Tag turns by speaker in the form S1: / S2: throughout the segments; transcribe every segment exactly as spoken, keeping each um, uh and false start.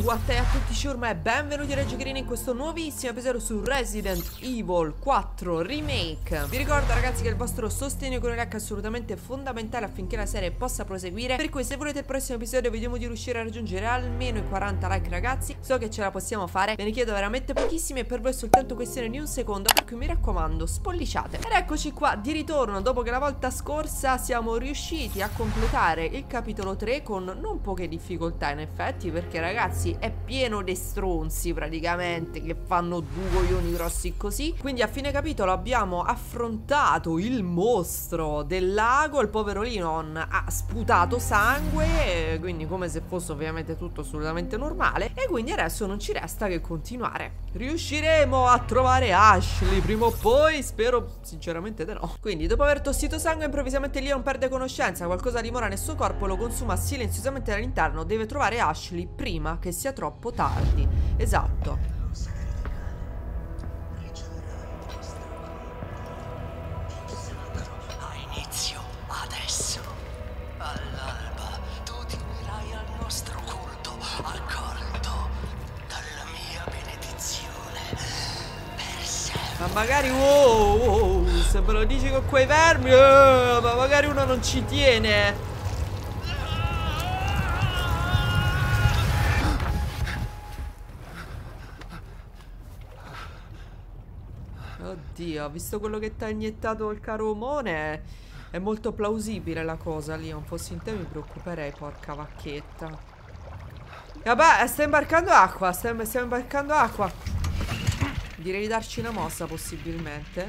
S1: What è a tutti ciurma e benvenuti Raggi Green in questo nuovissimo episodio su Resident Evil quattro Remake. Vi ricordo ragazzi che il vostro sostegno con un like è assolutamente fondamentale affinché la serie possa proseguire, per cui se volete il prossimo episodio vediamo di riuscire a raggiungere almeno i quaranta like ragazzi. So che ce la possiamo fare, ve ne chiedo veramente pochissimi e per voi è soltanto questione di un secondo, per cui mi raccomando spolliciate. Ed eccoci qua di ritorno dopo che la volta scorsa siamo riusciti a completare il capitolo tre con non poche difficoltà in effetti, perché ragazzi è pieno di stronzi praticamente che fanno due coglioni grossi così. Quindi a fine capitolo abbiamo affrontato il mostro del lago, il povero Leon ha sputato sangue, quindi come se fosse ovviamente tutto assolutamente normale, e quindi adesso non ci resta che continuare. Riusciremo a trovare Ashley prima o poi? Spero sinceramente di no. Quindi dopo aver tossito sangue improvvisamente Leon perde conoscenza, qualcosa dimora nel suo corpo, lo consuma silenziosamente dall'interno. Deve trovare Ashley prima che sia troppo tardi. Esatto.
S2: Ha inizio adesso. All'alba tu ti unirai al nostro culto, accolto dalla mia benedizione per sempre.
S1: Ma magari wow, wow, se me lo dici con quei vermi, eh, ma magari uno non ci tiene. Oddio, visto quello che ti ha iniettato il caro omone, è molto plausibile la cosa. Leon, fossi in te mi preoccuperei, porca vacchetta. Vabbè, sta imbarcando acqua, sta, stiamo imbarcando acqua. Direi di darci una mossa possibilmente.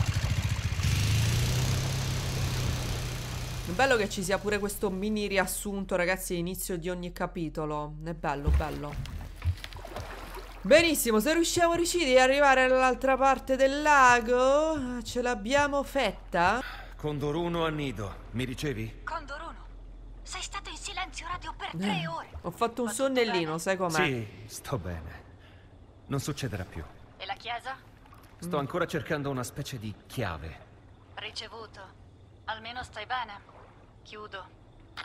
S1: È bello che ci sia pure questo mini riassunto ragazzi all'inizio di ogni capitolo. È bello, bello. Benissimo, se riusciamo riusciti ad arrivare all'altra parte del lago, ce l'abbiamo fetta?
S3: Condor uno a nido, mi ricevi?
S4: Condor uno, sei stato in silenzio radio per tre ore.
S1: Ho fatto un
S4: Va tutto
S1: sonnellino,
S4: bene?
S1: sai com'è?
S3: Sì, sto bene. Non succederà più.
S4: E la chiesa?
S3: Sto ancora cercando una specie di chiave.
S4: Ricevuto. Almeno stai bene. Chiudo.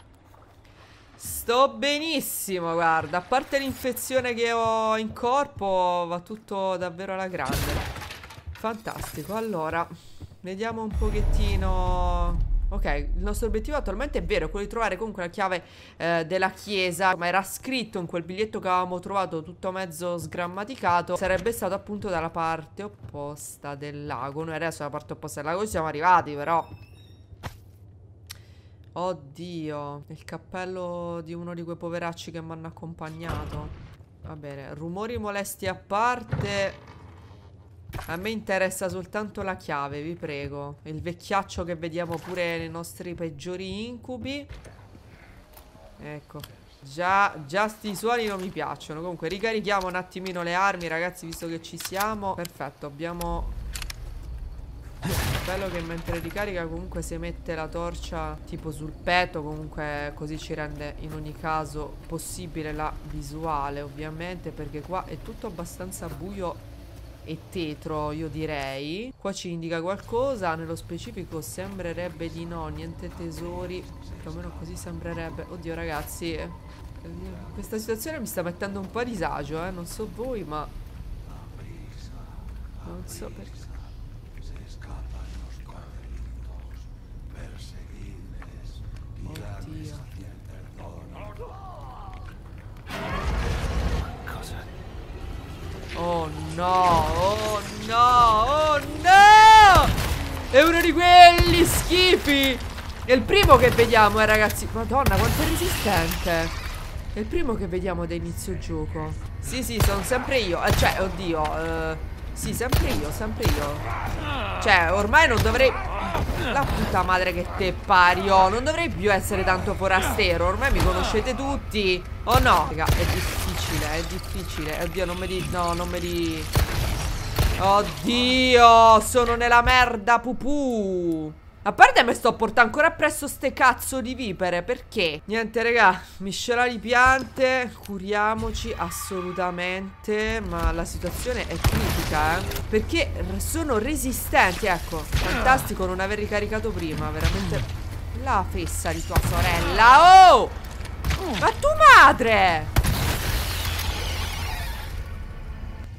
S1: Sto benissimo, guarda. A parte l'infezione che ho in corpo, va tutto davvero alla grande. Fantastico, allora vediamo un pochettino. Ok, il nostro obiettivo attualmente è vero, è quello di trovare comunque la chiave eh, della chiesa. Ma era scritto in quel biglietto che avevamo trovato tutto mezzo sgrammaticato. Sarebbe stato appunto dalla parte opposta del lago. Noi adesso dalla parte opposta del lago ci siamo arrivati, però oddio, il cappello di uno di quei poveracci che mi hanno accompagnato. Va bene, rumori molesti a parte, a me interessa soltanto la chiave, vi prego. Il vecchiaccio che vediamo pure nei nostri peggiori incubi. Ecco, già, già sti suoni non mi piacciono. Comunque ricarichiamo un attimino le armi ragazzi, visto che ci siamo. Perfetto, abbiamo... Bello che mentre ricarica comunque si mette la torcia tipo sul petto, comunque così ci rende in ogni caso possibile la visuale ovviamente, perché qua è tutto abbastanza buio e tetro io direi. Qua ci indica qualcosa, nello specifico sembrerebbe di no, niente tesori, più o meno così sembrerebbe. Oddio ragazzi, eh, questa situazione mi sta mettendo un po' a disagio, eh, non so voi ma non so perché. Oddio.
S3: Cosa?
S1: Oh no, oh no, oh no! È uno di quelli schifi! È il primo che vediamo, eh ragazzi. Madonna, quanto è resistente. È il primo che vediamo da inizio gioco. Sì, sì, sono sempre io. Eh, cioè, oddio, eh, sì, sempre io, sempre io. Cioè, ormai non dovrei... La puta madre che te pariò. Non dovrei più essere tanto forastero. Ormai mi conoscete tutti. Oh no, raga, è difficile, è difficile. Oddio, non mi di... No, non mi di... Oddio, sono nella merda pupù. A parte me sto portando ancora appresso ste cazzo di vipere. Perché? Niente raga, miscela di piante, curiamoci assolutamente. Ma la situazione è critica, eh, perché sono resistenti. Ecco, fantastico non aver ricaricato prima. Veramente la fessa di tua sorella. Oh, ma tu madre!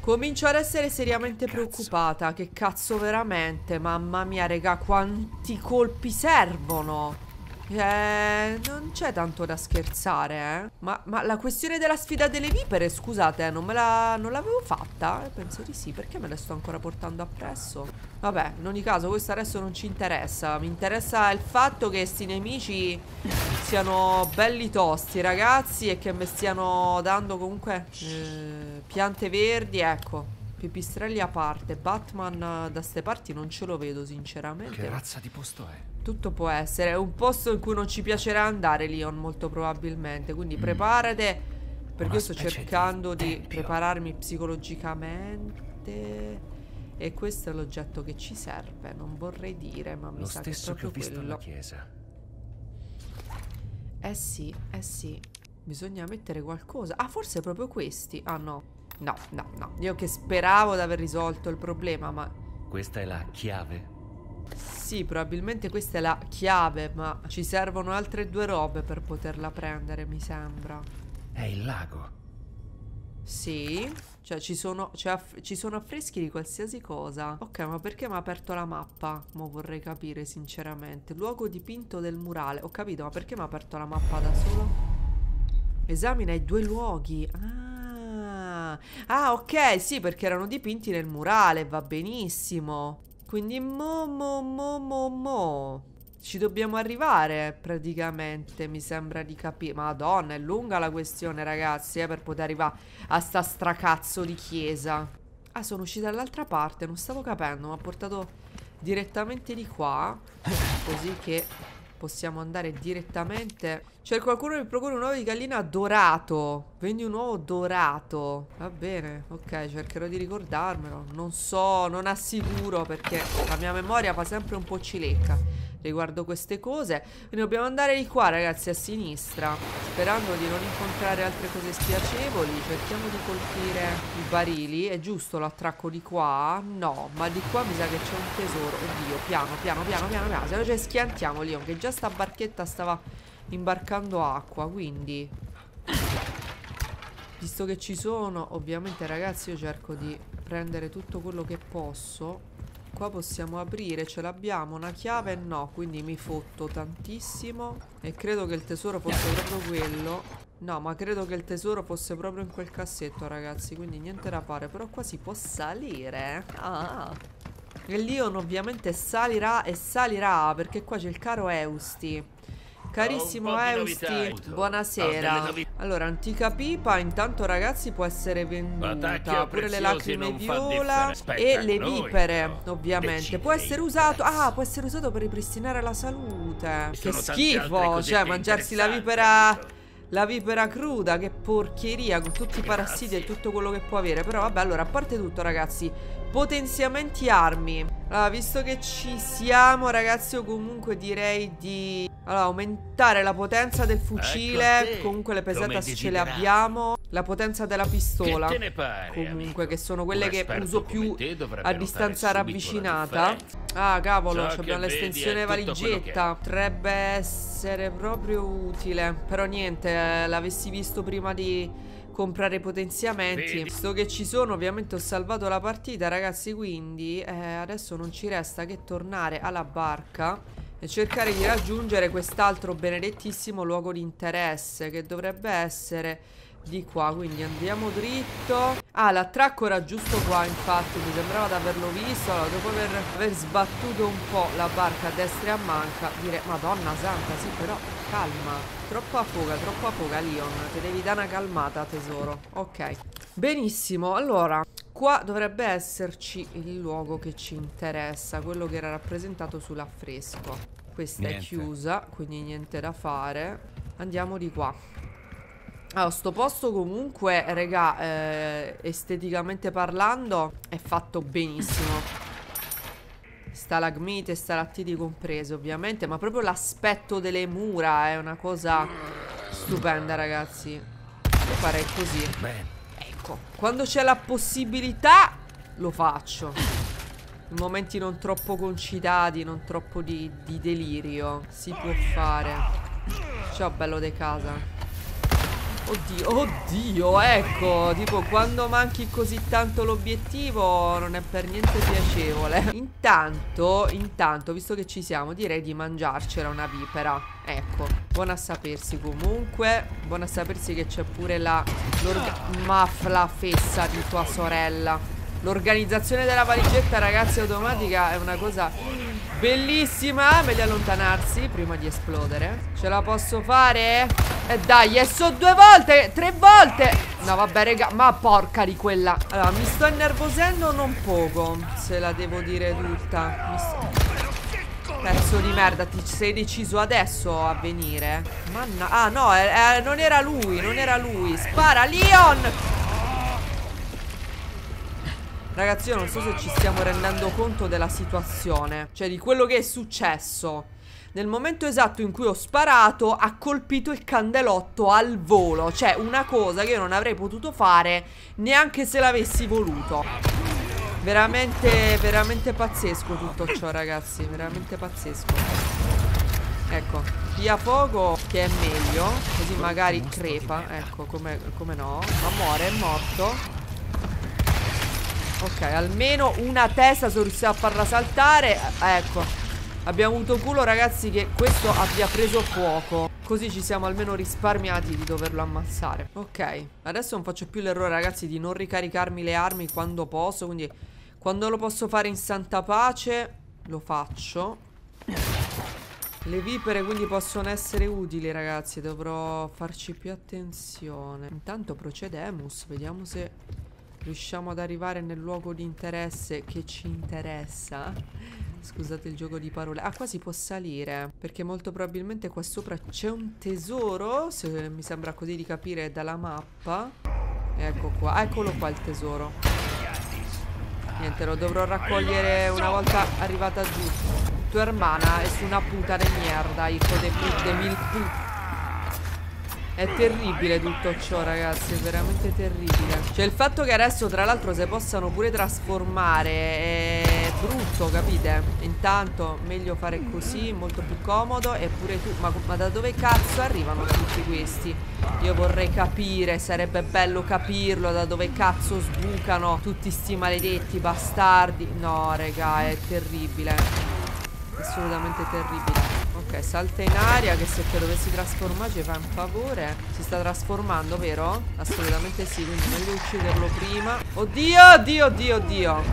S1: Comincio ad essere seriamente
S3: Cazzo.
S1: preoccupata. Che cazzo veramente? Mamma mia, raga, quanti colpi servono? Eh, non c'è tanto da scherzare, eh. Ma, ma la questione della sfida delle vipere, scusate, non me la, non l'avevo fatta? Eh, penso di sì, perché me le sto ancora portando appresso? Vabbè, in ogni caso questo adesso non ci interessa. Mi interessa il fatto che sti nemici siano belli tosti, ragazzi, e che mi stiano dando comunque eh, piante verdi, ecco. Pipistrelli a parte. Batman da ste parti non ce lo vedo, sinceramente.
S3: Che razza di posto è?
S1: Tutto può essere. È un posto in cui non ci piacerà andare, Leon, molto probabilmente. Quindi preparate, perché
S3: Una
S1: io sto
S3: specie
S1: cercando
S3: di
S1: di,
S3: tempio.
S1: prepararmi psicologicamente. E questo è l'oggetto che ci serve. Non vorrei dire, ma mi
S3: Lo
S1: sa che è
S3: stesso che ho
S1: proprio
S3: visto
S1: quello.
S3: alla chiesa.
S1: Eh sì, eh sì. Bisogna mettere qualcosa. Ah, forse proprio questi. Ah no. No, no, no. Io che speravo di aver risolto il problema, ma...
S3: Questa è la chiave?
S1: Sì, probabilmente questa è la chiave, ma ci servono altre due robe per poterla prendere, mi sembra.
S3: È il lago.
S1: Sì, cioè ci sono, cioè, aff- ci sono affreschi di qualsiasi cosa. Ok, ma perché mi ha aperto la mappa? Mo vorrei capire sinceramente. Luogo dipinto del murale. Ho capito, ma perché mi ha aperto la mappa da solo? Esamina i due luoghi. Ah, ah, ok, sì, perché erano dipinti nel murale, va benissimo. Quindi mo mo mo mo mo ci dobbiamo arrivare praticamente, mi sembra di capire. Madonna, è lunga la questione, ragazzi, eh, per poter arrivare a sta stracazzo di chiesa. Ah, sono uscita dall'altra parte, non stavo capendo. Mi ha portato direttamente di qua, così che possiamo andare direttamente. C'è qualcuno che procura un uovo di gallina dorato. Vendi un uovo dorato. Va bene, ok, cercherò di ricordarmelo. Non so, non assicuro, perché la mia memoria fa sempre un po' cilecca riguardo queste cose. Quindi dobbiamo andare di qua, ragazzi, a sinistra, sperando di non incontrare altre cose spiacevoli. Cerchiamo di colpire i barili. È giusto l'attracco di qua? No, ma di qua mi sa che c'è un tesoro. Oddio, piano, piano, piano, piano, piano. Se no ci schiantiamo, Leon, che già sta barchetta stava imbarcando acqua, quindi visto che ci sono, ovviamente, ragazzi, io cerco di prendere tutto quello che posso. Qua possiamo aprire, ce l'abbiamo, una chiave no, quindi mi fotto tantissimo. E credo che il tesoro fosse proprio quello. No, ma credo che il tesoro fosse proprio in quel cassetto, ragazzi, quindi niente da fare. Però qua si può salire. Ah. E Leon ovviamente salirà e salirà, perché qua c'è il caro Eusti. Carissimo Eusti, buonasera. Allora, antica pipa, intanto, ragazzi, può essere venduta. Pure le lacrime viola e le vipere, ovviamente. Può essere usato, ah, può essere usato per ripristinare la salute. Che schifo, cioè mangiarsi la vipera, la vipera cruda, che porcheria, con tutti i parassiti e tutto quello che può avere. Però vabbè, allora, a parte tutto, ragazzi, potenziamenti armi. Allora, visto che ci siamo, ragazzi, io comunque direi di allora, aumentare la potenza del fucile. Ecco, comunque le pesetas ce le abbiamo. La potenza della pistola, che te ne pare, comunque, amico? Che sono quelle che uso più a distanza ravvicinata. Ah, cavolo, abbiamo l'estensione valigetta. Potrebbe essere proprio utile. Però niente, eh, l'avessi visto prima di comprare potenziamenti. Vedi? Visto che ci sono, ovviamente ho salvato la partita, ragazzi, quindi eh, adesso non ci resta che tornare alla barca e cercare di raggiungere quest'altro benedettissimo luogo di interesse, che dovrebbe essere di qua. Quindi andiamo dritto. Ah, l'attracco era giusto qua, infatti mi sembrava di averlo visto. Allora, dopo aver, aver sbattuto un po' la barca a destra e a manca, dire Madonna santa, sì, però calma. Troppa foga, troppa foga, Leon. Ti devi dare una calmata, tesoro. Ok, benissimo. Allora, qua dovrebbe esserci il luogo che ci interessa, quello che era rappresentato sull'affresco. Questa niente. È chiusa, quindi niente da fare. Andiamo di qua. Allora, sto posto comunque, raga, eh, esteticamente parlando, è fatto benissimo. Stalagmite e stalattiti comprese, ovviamente, ma proprio l'aspetto delle mura è una cosa stupenda, ragazzi. Io farei così. Ecco, quando c'è la possibilità lo faccio. In momenti non troppo concitati, non troppo di, di delirio, si può fare. Ciao bello de casa. Oddio, oddio, ecco, tipo quando manchi così tanto l'obiettivo non è per niente piacevole. Intanto, intanto, visto che ci siamo, direi di mangiarcela una vipera. Ecco, buona a sapersi comunque. Buona a sapersi che c'è pure la Mafla fessa di tua sorella. L'organizzazione della valigetta, ragazzi, automatica è una cosa bellissima. Meglio allontanarsi prima di esplodere. Ce la posso fare? E dai, e so due volte, tre volte. No, vabbè, raga, ma porca di quella. Allora, mi sto innervosendo non poco, se la devo dire tutta. Mi sto... Pezzo di merda, ti sei deciso adesso a venire? Manna... Ah, no, eh, eh, non era lui, non era lui. Spara, Leon! Ragazzi, io non so se ci stiamo rendendo conto della situazione, cioè di quello che è successo. Nel momento esatto in cui ho sparato, ha colpito il candelotto al volo. Cioè una cosa che io non avrei potuto fare neanche se l'avessi voluto. Veramente, veramente pazzesco tutto ciò, ragazzi. Veramente pazzesco. Ecco, via fuoco che è meglio, così magari crepa. Ecco, come, come no. Ma muore, è morto. Ok, almeno una testa sono riuscito a farla saltare. Ecco, abbiamo avuto culo, ragazzi, che questo abbia preso fuoco. Così ci siamo almeno risparmiati di doverlo ammazzare. Ok, adesso non faccio più l'errore, ragazzi, di non ricaricarmi le armi quando posso. Quindi quando lo posso fare in santa pace lo faccio. Le vipere quindi possono essere utili, ragazzi. Dovrò farci più attenzione. Intanto procedemus, vediamo se riusciamo ad arrivare nel luogo di interesse che ci interessa. Scusate il gioco di parole. Ah, qua si può salire, perché molto probabilmente qua sopra c'è un tesoro, se mi sembra così di capire dalla mappa. Ecco qua, eccolo qua il tesoro. Niente, lo dovrò raccogliere una volta arrivata giù. Tua hermana es una puta de mierda, hijo de, de mil put. È terribile tutto ciò, ragazzi, è veramente terribile. Cioè il fatto che adesso tra l'altro si possano pure trasformare è brutto, capite? Intanto meglio fare così, molto più comodo. E pure tu, ma, ma da dove cazzo arrivano tutti questi? Io vorrei capire, sarebbe bello capirlo, da dove cazzo sbucano tutti sti maledetti bastardi. No, raga, è terribile. Assolutamente terribile. Ok, salta in aria, che se te dovessi trasformare ci fa un favore. Si sta trasformando, vero? Assolutamente sì, quindi meglio ucciderlo prima. Oddio, oddio, oddio, oddio.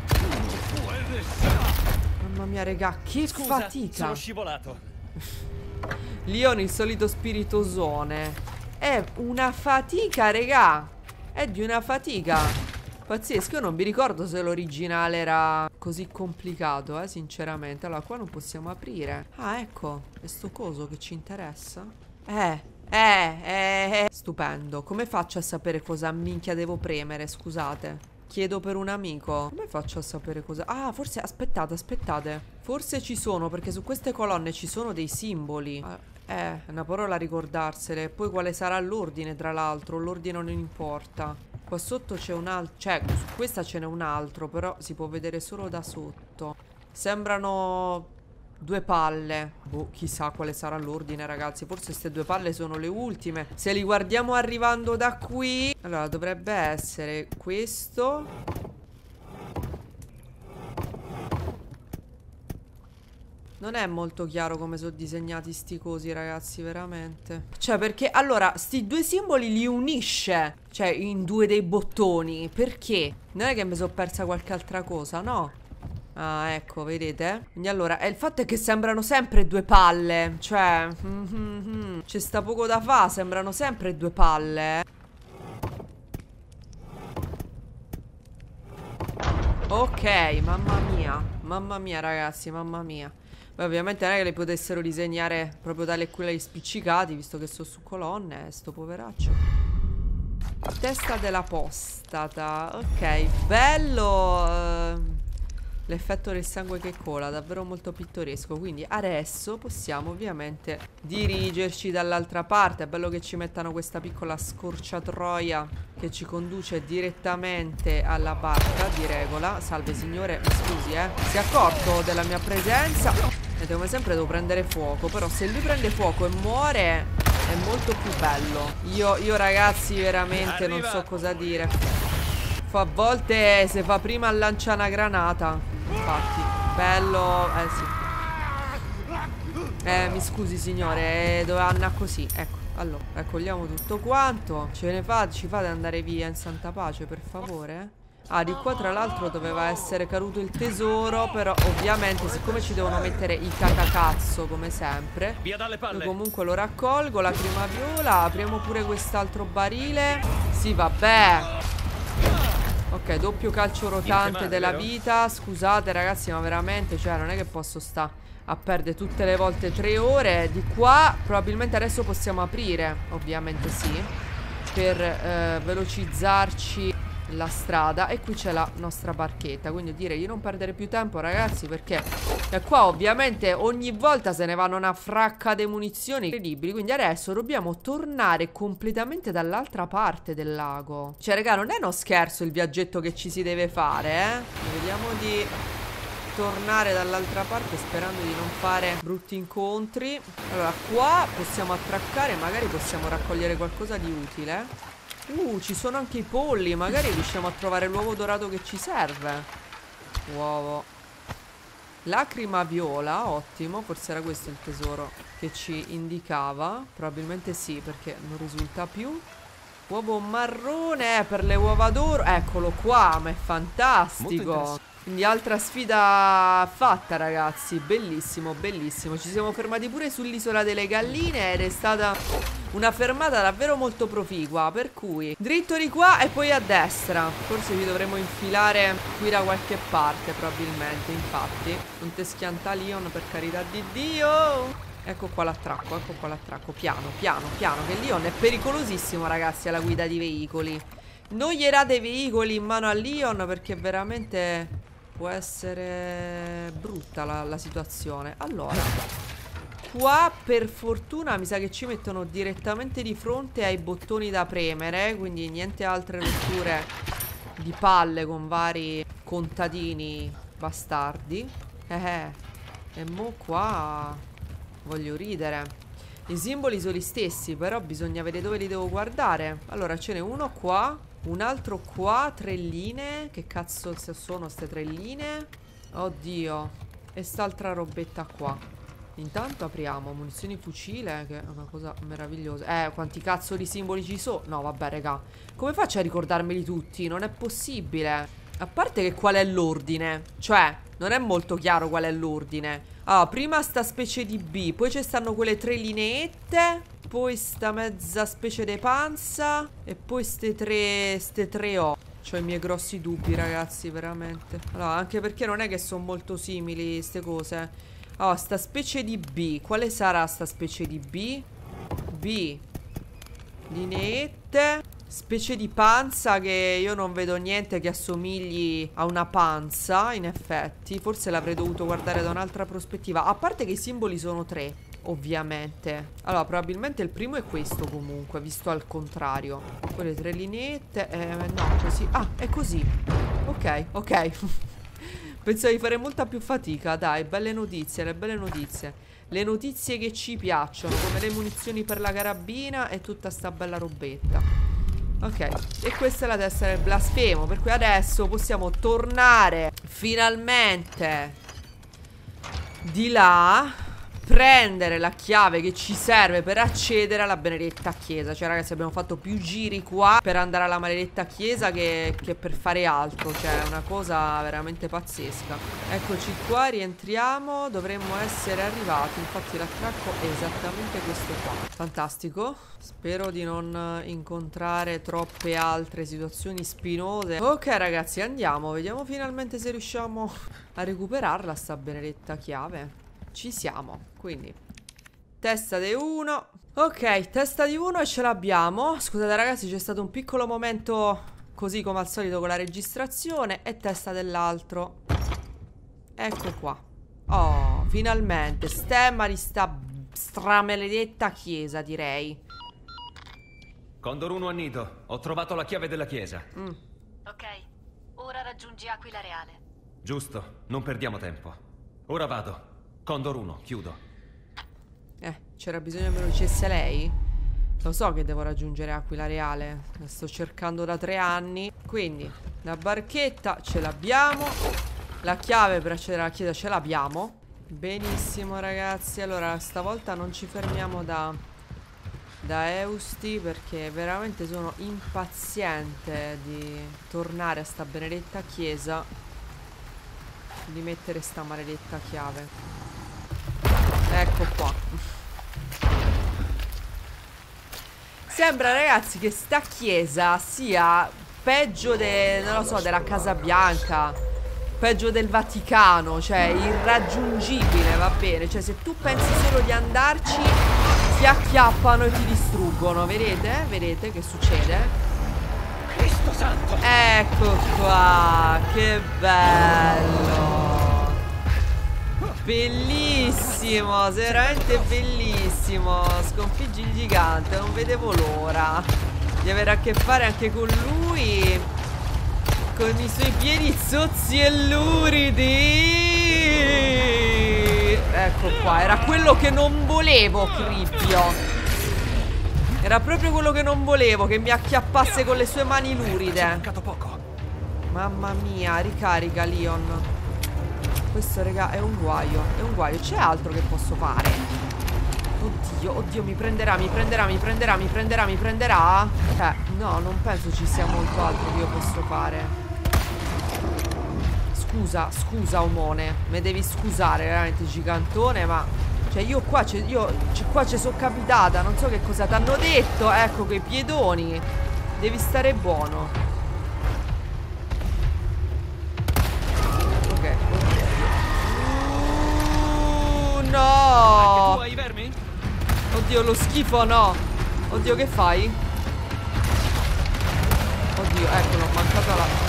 S1: Mamma mia, raga, che
S3: Scusa,
S1: fatica.
S3: sono scivolato.
S1: Leon, il solito spiritosone. È una fatica, raga. È di una fatica pazzesco. Io non mi ricordo se l'originale era così complicato, eh, sinceramente. Allora, qua non possiamo aprire. Ah, ecco, è sto coso che ci interessa. Eh, eh, eh, eh. Stupendo. Come faccio a sapere cosa minchia devo premere, scusate? Chiedo per un amico. Come faccio a sapere cosa... Ah, forse... Aspettate, aspettate. Forse ci sono, perché su queste colonne ci sono dei simboli. Eh, è una parola a ricordarsele. Poi quale sarà l'ordine, tra l'altro? L'ordine non importa. Qua sotto c'è un altro, cioè su questa ce n'è un altro, però si può vedere solo da sotto. Sembrano due palle. Boh, chissà quale sarà l'ordine, ragazzi. Forse queste due palle sono le ultime. Se li guardiamo arrivando da qui, allora dovrebbe essere questo. Non è molto chiaro come sono disegnati sti cosi, ragazzi, veramente. Cioè, perché, allora, sti due simboli li unisce, cioè, in due dei bottoni. Perché? Non è che mi sono persa qualche altra cosa, no? Ah, ecco, vedete? Quindi, allora, eh, il fatto è che sembrano sempre due palle. Cioè, mm -hmm, c'è sta poco da fa, sembrano sempre due palle. Ok, mamma mia. Mamma mia, ragazzi, mamma mia. Beh, ovviamente non è che le potessero disegnare proprio tale e quelle spiccicati, visto che sono su colonne, sto poveraccio. Testa dell'apostata. Ok, bello. uh, L'effetto del sangue che cola, davvero molto pittoresco. Quindi adesso possiamo ovviamente dirigerci dall'altra parte. È bello che ci mettano questa piccola scorciatoia che ci conduce direttamente alla barca di regola. Salve signore, mi scusi, eh. Si è accorto della mia presenza? E come sempre devo prendere fuoco. Però se lui prende fuoco e muore, è molto più bello. Io, io ragazzi veramente non so cosa dire. A volte se fa prima a lanciare una granata. Infatti, bello. Eh sì. Eh mi scusi signore, doveva andare così. Ecco, allora, raccogliamo tutto quanto. Ce ne fa, ci fate andare via in santa pace per favore? Ah, di qua tra l'altro doveva essere caduto il tesoro. Però ovviamente siccome ci devono mettere i cacacazzo come sempre,
S3: Via dalle palle.
S1: io comunque lo raccolgo. Lacrima viola. Apriamo pure quest'altro barile. Sì vabbè. Ok, doppio calcio rotante della vita. Scusate ragazzi, ma veramente, cioè non è che posso sta a perdere tutte le volte tre ore. Di qua probabilmente adesso possiamo aprire, ovviamente sì, per eh, velocizzarci la strada. E qui c'è la nostra barchetta, quindi direi di non perdere più tempo ragazzi, perché e qua ovviamente ogni volta se ne vanno una fracca di munizioni incredibili. Quindi adesso dobbiamo tornare completamente dall'altra parte del lago. Cioè raga, non è uno scherzo il viaggetto che ci si deve fare, eh. Vediamo di tornare dall'altra parte sperando di non fare brutti incontri. Allora qua possiamo attraccare, magari possiamo raccogliere qualcosa di utile. Uh, ci sono anche i polli. Magari riusciamo a trovare l'uovo dorato che ci serve. Uovo. Lacrima viola, ottimo. Forse era questo il tesoro che ci indicava. Probabilmente sì, perché non risulta più. Uovo marrone per le uova d'oro. Eccolo qua, ma è fantastico. Quindi altra sfida fatta ragazzi. Bellissimo, bellissimo. Ci siamo fermati pure sull'isola delle galline ed è stata una fermata davvero molto proficua. Per cui dritto di qua e poi a destra. Forse ci dovremo infilare qui da qualche parte probabilmente. Infatti non te schianta Leon, per carità di Dio. Ecco qua l'attracco, ecco qua l'attracco. Piano, piano, piano, che Leon è pericolosissimo ragazzi alla guida di veicoli. Non gli date i veicoli in mano a Leon, perché veramente può essere brutta la, la situazione. Allora, qua per fortuna mi sa che ci mettono direttamente di fronte ai bottoni da premere, quindi niente altre rotture di palle con vari contadini bastardi. Eh, e mo qua voglio ridere. I simboli sono gli stessi, però bisogna vedere dove li devo guardare. Allora ce n'è uno qua, un altro qua, tre linee. Che cazzo sono ste tre linee? Oddio. E st'altra robetta qua. Intanto apriamo munizioni fucile, che è una cosa meravigliosa. Eh, quanti cazzo di simboli ci sono? No, vabbè, raga. Come faccio a ricordarmeli tutti? Non è possibile. A parte che qual è l'ordine? Cioè, non è molto chiaro qual è l'ordine. Allora, prima sta specie di B, poi ci stanno quelle tre lineette, poi sta mezza specie di panza e poi ste tre, ste tre O. C'ho i miei grossi dubbi, ragazzi, veramente. Allora, anche perché non è che sono molto simili ste cose. Allora, sta specie di B, quale sarà sta specie di B? B, lineette, specie di panza che io non vedo niente che assomigli a una panza, in effetti. Forse l'avrei dovuto guardare da un'altra prospettiva. A parte che i simboli sono tre, ovviamente. Allora, probabilmente il primo è questo comunque, visto al contrario. Poi le tre lineette, eh, no, così. Ah, è così. Ok, ok. Pensavo di fare molta più fatica. Dai, belle notizie, le belle notizie. Le notizie che ci piacciono, come le munizioni per la carabina e tutta sta bella robetta. Ok, e questa è la testa del blasfemo. Per cui adesso possiamo tornare finalmente di là, prendere la chiave che ci serve per accedere alla benedetta chiesa. Cioè ragazzi, abbiamo fatto più giri qua per andare alla maledetta chiesa che, che per fare altro. Cioè è una cosa veramente pazzesca. Eccoci qua, rientriamo. Dovremmo essere arrivati. Infatti l'attracco è esattamente questo qua. Fantastico. Spero di non incontrare troppe altre situazioni spinose. Ok ragazzi, andiamo. Vediamo finalmente se riusciamo a recuperarla sta benedetta chiave. Ci siamo, quindi testa di uno. Ok, testa di uno e ce l'abbiamo. Scusate ragazzi, c'è stato un piccolo momento così come al solito con la registrazione. E testa dell'altro. Ecco qua. Oh, finalmente. Stemma di sta stramaledetta chiesa, direi.
S3: Condor uno a nido. Ho trovato la chiave della chiesa.
S1: mm.
S4: Ok, ora raggiungi Aquila Reale.
S3: Giusto, non perdiamo tempo. Ora vado. Condor uno, chiudo.
S1: Eh, c'era bisogno che me lo dicesse lei. Lo so che devo raggiungere Aquila Reale. La sto cercando da tre anni. Quindi la barchetta ce l'abbiamo. La chiave per accedere alla chiesa ce l'abbiamo. Benissimo ragazzi. Allora stavolta non ci fermiamo da Da Eusti, perché veramente sono impaziente di tornare a sta benedetta chiesa, di mettere sta maledetta chiave. Ecco qua. Sembra ragazzi che sta chiesa sia peggio de, non lo so, della Casa Bianca, peggio del Vaticano, cioè irraggiungibile, va bene. Cioè se tu pensi solo di andarci ti acchiappano e ti distruggono. Vedete? Vedete che succede?
S3: Cristo santo!
S1: Ecco qua. Che bello. Bellissimo. Veramente bellissimo. Sconfiggi il gigante. Non vedevo l'ora di avere a che fare anche con lui, con i suoi piedi zozzi e luridi. Ecco qua, era quello che non volevo, Crippio. Era proprio quello che non volevo, che mi acchiappasse con le sue mani luride.
S3: Mancato poco.
S1: Mamma mia, ricarica Leon. Questo, raga, è un guaio. È un guaio, c'è altro che posso fare? Oddio, oddio, mi prenderà, mi prenderà, mi prenderà, mi prenderà, mi prenderà. Cioè, no, non penso ci sia molto altro che io posso fare. Scusa, scusa omone, me devi scusare veramente gigantone, ma cioè io qua ci io qua ci sono capitata, non so che cosa ti hanno detto, ecco quei piedoni. Devi stare buono. Ok. Uh, no.
S3: Anche tu hai i vermi?
S1: Oddio, lo schifo no. Oddio, che fai? Oddio, ecco, l'ho mancata la...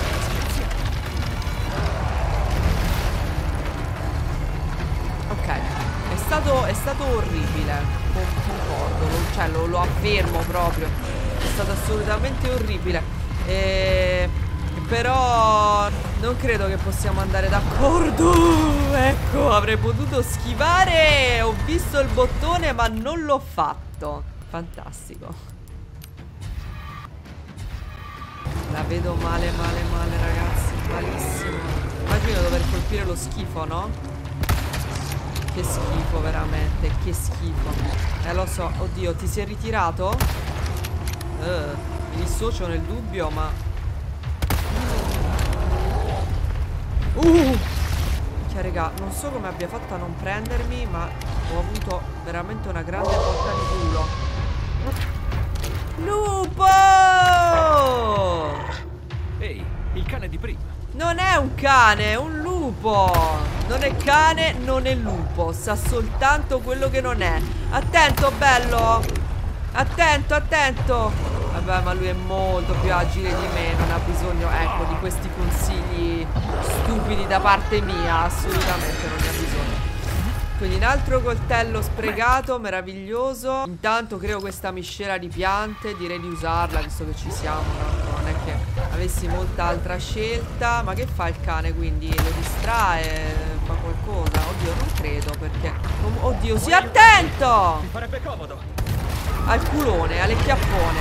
S1: Ok, è stato, è stato orribile, concordo, lo, cioè lo, lo affermo proprio, è stato assolutamente orribile, e, però non credo che possiamo andare d'accordo. Ecco, avrei potuto schivare, ho visto il bottone ma non l'ho fatto, fantastico. La vedo male, male, male ragazzi, malissimo. Immagino dover colpire lo schifo, no? Che schifo veramente, che schifo. Eh lo so, oddio, ti sei ritirato? Uh, mi dissocio nel dubbio, ma... Uh! Cioè raga, non so come abbia fatto a non prendermi, ma ho avuto veramente una grande botta di culo. Lupo!
S3: Ehi, il cane di prima.
S1: Non è un cane, è un lupo. Non è cane, non è lupo. Sa soltanto quello che non è. Attento, bello. Attento, attento. Vabbè, ma lui è molto più agile di me. Non ha bisogno, ecco, di questi consigli stupidi da parte mia. Assolutamente non ne ha bisogno. Quindi un altro coltello sprecato, meraviglioso. Intanto creo questa miscela di piante. Direi di usarla, visto che ci siamo. No, non è che avessi molta altra scelta. Ma che fa il cane quindi? Lo distrae? Fa qualcosa? Oddio, non credo, perché... Oddio, sii attento!
S3: Mi farebbe comodo.
S1: Al culone, alle chiappone.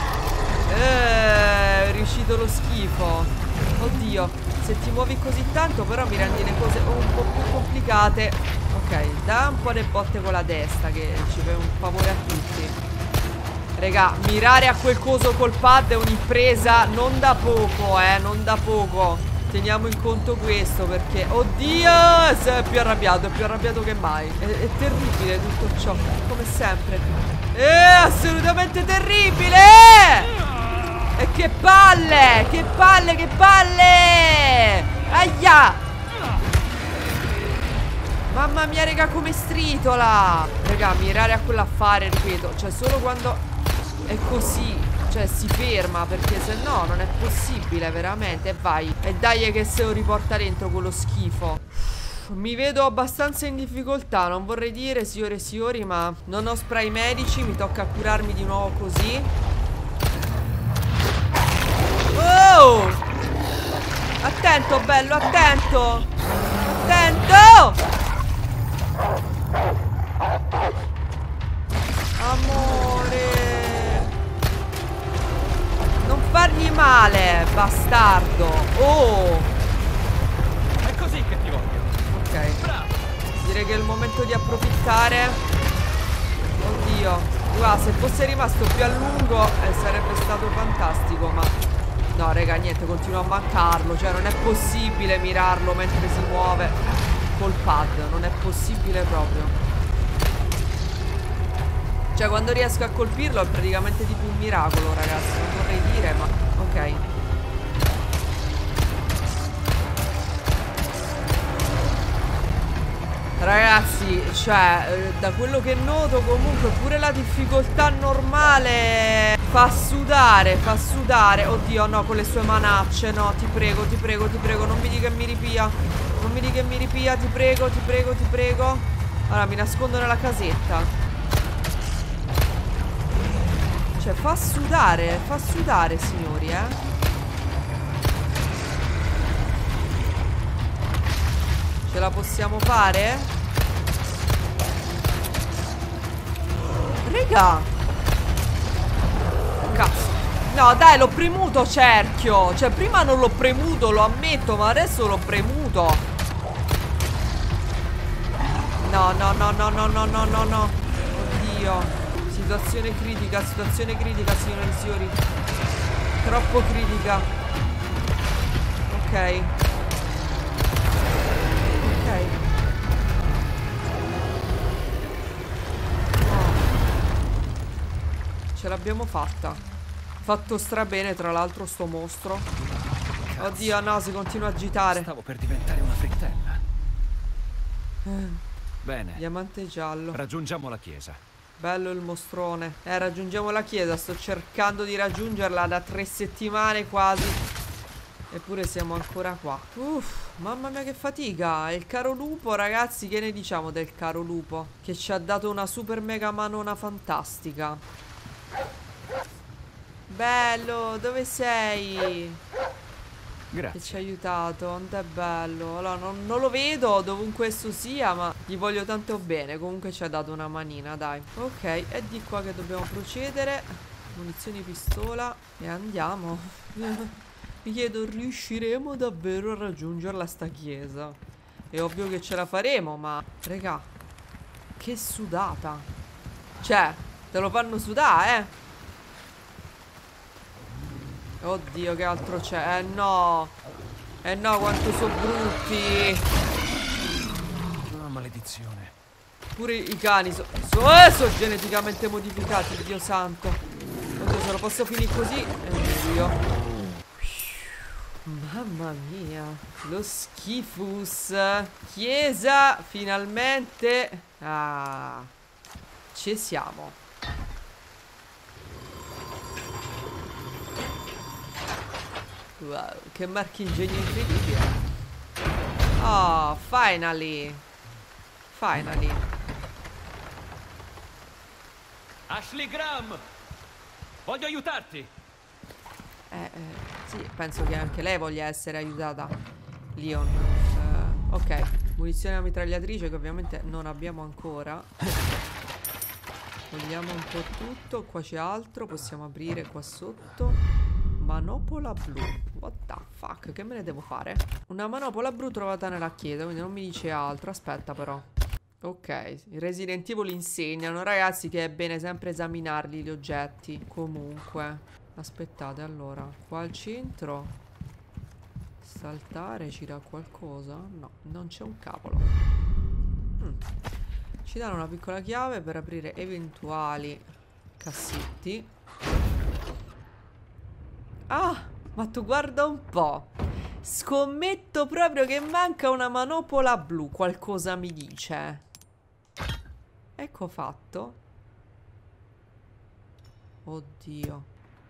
S1: Eh, è riuscito lo schifo. Oddio, se ti muovi così tanto però mi rendi le cose un po' più complicate. Ok, dà un po' le botte con la testa, che ci fai un favore a tutti. Raga, mirare a quel coso col pad è un'impresa non da poco, eh, non da poco. Teniamo in conto questo, perché... Oddio, è più arrabbiato, è più arrabbiato che mai. È, è terribile tutto ciò, come sempre. È assolutamente terribile! E che palle! Che palle, che palle! Aia! Mamma mia, raga, come stritola! Raga, mirare a quell'affare, ripeto, cioè solo quando è così, cioè si ferma, perché se no non è possibile, veramente. E vai, e dai che se lo riporta dentro quello schifo. Mi vedo abbastanza in difficoltà, non vorrei dire signore e signori, ma non ho spray medici, mi tocca curarmi di nuovo così. Oh! Attento, bello, attento! Attento! Amore! male, bastardo. Oh.
S3: È così che ti voglio.
S1: Ok.
S3: Bravo.
S1: Direi che è il momento di approfittare. Oddio. Guarda, se fosse rimasto più a lungo eh, sarebbe stato fantastico, ma no, raga, niente, continuo a mancarlo. Cioè, non è possibile mirarlo mentre si muove col pad. Non è possibile proprio. Cioè, quando riesco a colpirlo è praticamente tipo un miracolo, ragazzi. Non vorrei dire, ma ok. Ragazzi, cioè, da quello che noto comunque pure la difficoltà normale fa sudare, fa sudare. Oddio, no, con le sue manacce, no, ti prego, ti prego, ti prego, non mi dica che mi ripia. Non mi dica che mi ripia, ti prego, ti prego, ti prego. Allora, mi nascondo nella casetta. Cioè, fa sudare, fa sudare, signori, eh. Ce la possiamo fare? Raga! Cazzo. No, dai, l'ho premuto cerchio. Cioè, prima non l'ho premuto, lo ammetto, ma adesso l'ho premuto. No, no, no, no, no, no, no, no, no. Oddio. Situazione critica, situazione critica, signore e signori. Troppo critica. Ok. Ok. Oh. Ce l'abbiamo fatta. Fatto strabene, tra l'altro, sto mostro.
S3: Cazzo.
S1: Oddio, no, si continua a agitare.
S3: Stavo per diventare una frittella. Bene.
S1: Diamante giallo.
S3: Raggiungiamo la chiesa.
S1: Bello il mostrone. Eh, raggiungiamo la chiesa. Sto cercando di raggiungerla da tre settimane quasi. Eppure siamo ancora qua. Uff, mamma mia che fatica. Il caro lupo, ragazzi, che ne diciamo del caro lupo? Che ci ha dato una super mega manona fantastica. Bello, dove sei?
S3: Grazie.
S1: Che ci ha aiutato, non è bello. Allora, non, non lo vedo dovunque esso sia, ma gli voglio tanto bene. Comunque ci ha dato una manina, dai. Ok, è di qua che dobbiamo procedere. Munizioni pistola. E andiamo. Mi chiedo, riusciremo davvero a raggiungerla sta chiesa? È ovvio che ce la faremo, ma raga, che sudata. Cioè, te lo fanno sudare, eh. Oddio, che altro c'è? Eh no. Eh no, quanto sono brutti.
S3: Oh, maledizione.
S1: Pure i cani sono so, eh, so geneticamente modificati, Dio santo. Oddio, se lo posso finire così è meglio. Mamma mia. Lo schifus. Chiesa, finalmente. Ah, ci siamo. Wow, che marchingegno incredibile. Oh, finally. Finally.
S3: Ashley Graham! Voglio aiutarti!
S1: Eh, eh, sì, penso che anche lei voglia essere aiutata, Leon. uh, Ok, munizione a mitragliatrice che ovviamente non abbiamo ancora. Togliamo un po' tutto. Qua c'è altro, possiamo aprire qua sotto. Manopola blu. What the fuck? Che me ne devo fare? Una manopola blu trovata nella chiesa, quindi non mi dice altro. Aspetta però. Ok, i Resident Evil insegnano, ragazzi, che è bene sempre esaminarli gli oggetti. Comunque, aspettate, allora, qua al centro saltare ci dà qualcosa? No, non c'è un cavolo. mm. Ci danno una piccola chiave per aprire eventuali cassetti. Ah, ma tu guarda un po'. Scommetto proprio che manca una manopola blu. Qualcosa mi dice. Ecco fatto. Oddio.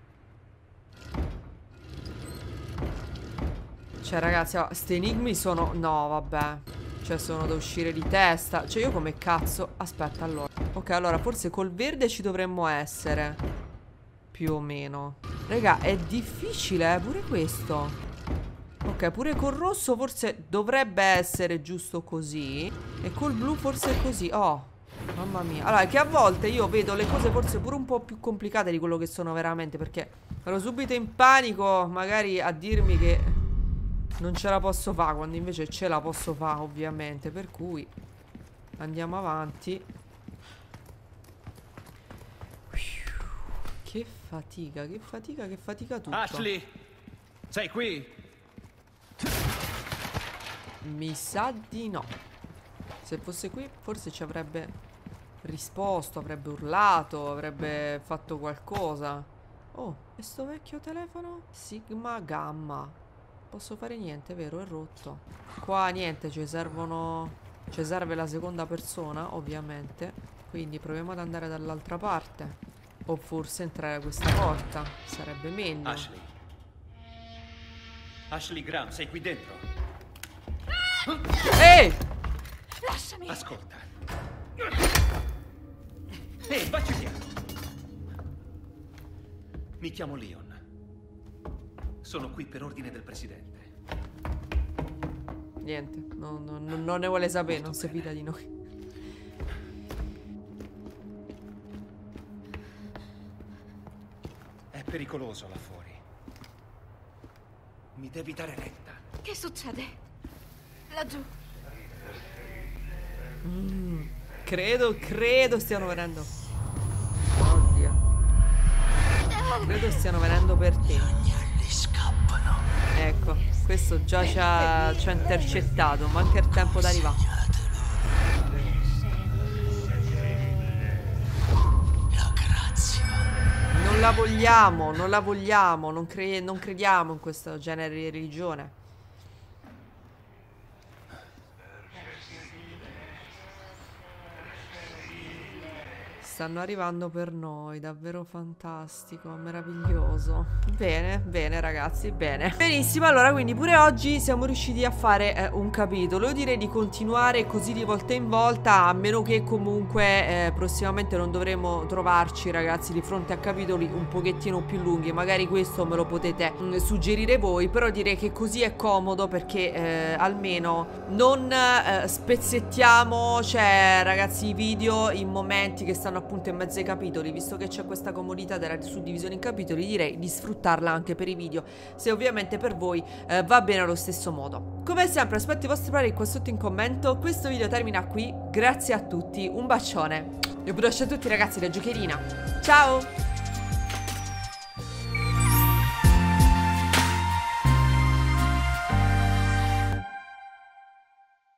S1: Cioè, ragazzi, oh, ste enigmi sono... No, vabbè. Cioè, sono da uscire di testa. Cioè, io come cazzo... Aspetta, allora. Ok, allora, forse col verde ci dovremmo essere. Più o meno. Raga, è difficile, eh, pure questo. Ok, pure col rosso forse dovrebbe essere giusto così. E col blu forse è così. Oh, Mamma mia. Allora, che a volte io vedo le cose forse pure un po' più complicate di quello che sono veramente, perché ero subito in panico magari a dirmi che non ce la posso fare, quando invece ce la posso fare, ovviamente. Per cui andiamo avanti. Che fatica, che fatica, che fatica tutto.
S3: Ashley, sei qui?
S1: Mi sa di no. Se fosse qui forse ci avrebbe risposto, avrebbe urlato, avrebbe fatto qualcosa. Oh, e sto vecchio telefono? Sigma Gamma. Posso fare niente, vero? È rotto. Qua niente, ci servono... ci serve la seconda persona, ovviamente. Quindi proviamo ad andare dall'altra parte. O forse entrare da questa porta. Sarebbe meglio.
S3: Ashley. Ashley Graham, sei qui dentro?
S1: Ehi!
S4: Lasciami!
S3: Ascolta. Ehi, vacci via. Mi chiamo Leon. Sono qui per ordine del presidente.
S1: Niente, no, no, no, non ne vuole sapere, non si fida di noi.
S3: È pericoloso là fuori. Mi devi dare retta.
S4: Che succede? Laggiù.
S1: Mm, credo, credo stiano venendo. Oddio. Credo stiano venendo per te.
S2: Gli agnelli scappano.
S1: Ecco, questo già ci ha, ci ha intercettato. Manca il tempo d'arrivare.
S2: La grazia.
S1: Non la vogliamo, non la vogliamo. Non, cre non crediamo in questo genere di religione. Stanno arrivando per noi, davvero fantastico, meraviglioso. Bene, bene ragazzi, bene. Benissimo, allora quindi pure oggi siamo riusciti a fare eh, un capitolo. Io direi di continuare così di volta in volta, a meno che comunque eh, prossimamente non dovremo trovarci ragazzi di fronte a capitoli un pochettino più lunghi. Magari questo me lo potete mh, suggerire voi, però direi che così è comodo perché eh, almeno non eh, spezzettiamo, cioè ragazzi, i video in momenti che stanno appunto in mezzo ai capitoli. Visto che c'è questa comodità della suddivisione in capitoli, direi di sfruttarla anche per i video, se ovviamente per voi eh, va bene allo stesso modo. Come sempre aspetto i vostri pareri qua sotto in commento. Questo video termina qui, grazie a tutti, un bacione e buon a tutti ragazzi da Giocherina, ciao!